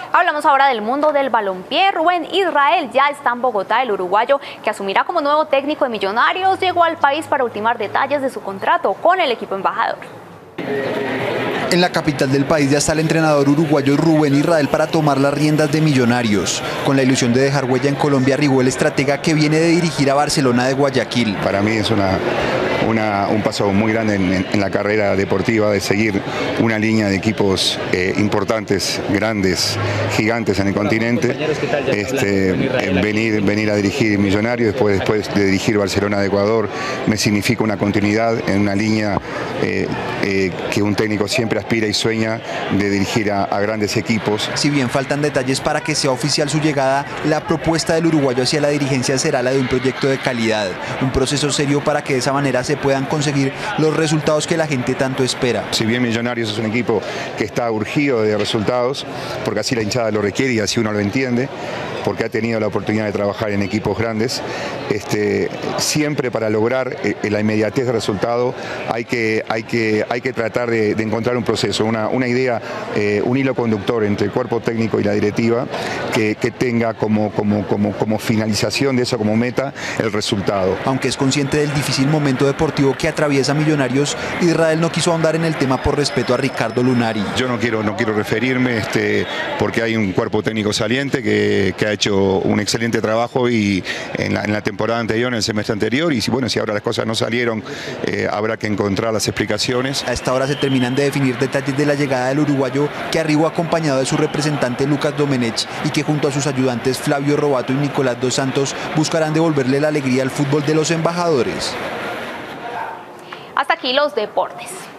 Hablamos ahora del mundo del balompié. Rubén Israel ya está en Bogotá. El uruguayo, que asumirá como nuevo técnico de Millonarios, llegó al país para ultimar detalles de su contrato con el equipo embajador. En la capital del país ya está el entrenador uruguayo Rubén Israel para tomar las riendas de Millonarios. Con la ilusión de dejar huella en Colombia, arribó el estratega que viene de dirigir a Barcelona de Guayaquil. Para mí es un paso muy grande en la carrera deportiva, de seguir una línea de equipos importantes, grandes, gigantes en el continente. Venir a dirigir Millonarios después de dirigir Barcelona de Ecuador me significa una continuidad en una línea que un técnico siempre aspira y sueña de dirigir a grandes equipos. Si bien faltan detalles para que sea oficial su llegada, la propuesta del uruguayo hacia la dirigencia será la de un proyecto de calidad, un proceso serio para que de esa manera se puedan conseguir los resultados que la gente tanto espera. Si bien Millonarios es un equipo que está urgido de resultados, porque así la hinchada lo requiere y así uno lo entiende, porque ha tenido la oportunidad de trabajar en equipos grandes, siempre para lograr la inmediatez de resultado hay que tratar de encontrar un proceso, una idea, un hilo conductor entre el cuerpo técnico y la directiva que tenga como finalización de eso, como meta, el resultado. Aunque es consciente del difícil momento deportivo que atraviesa Millonarios, Israel no quiso ahondar en el tema por respeto a Ricardo Lunari. Yo no quiero referirme porque hay un cuerpo técnico saliente que ha hecho un excelente trabajo y en la temporada anterior, en el semestre anterior, y si ahora las cosas no salieron, habrá que encontrar las explicaciones. A esta hora se terminan de definir detalles de la llegada del uruguayo, que arribó acompañado de su representante Lucas Domenech y que junto a sus ayudantes Flavio Robato y Nicolás Dos Santos buscarán devolverle la alegría al fútbol de los embajadores. Hasta aquí los deportes.